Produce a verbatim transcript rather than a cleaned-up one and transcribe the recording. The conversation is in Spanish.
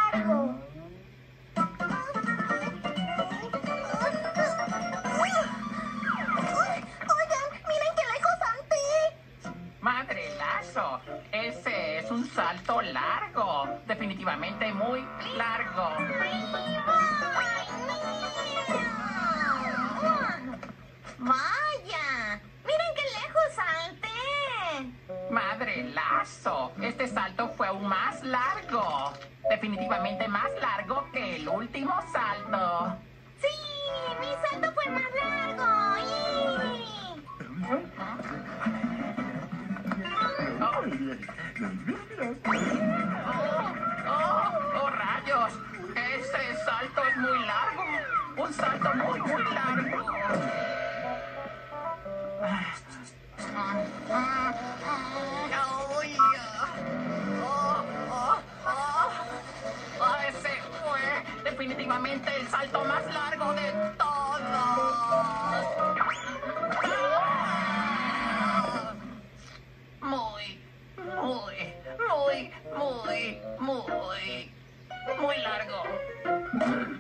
largo. Oigan, miren qué lejos salté. Madrelazo, ese es un salto largo. Definitivamente muy largo. Vaya, miren qué lejos salté. Madrelazo, este salto fue aún más largo. Definitivamente más largo que el último salto. Sí, mi salto fue más largo. ¡Yay! Oh, oh, oh, rayos. Ese salto es muy largo. Un salto muy, muy largo. Ay, oh, oh, oh. Oh, ese fue definitivamente el salto más largo de todos. Muy, muy, muy, muy, muy, muy largo.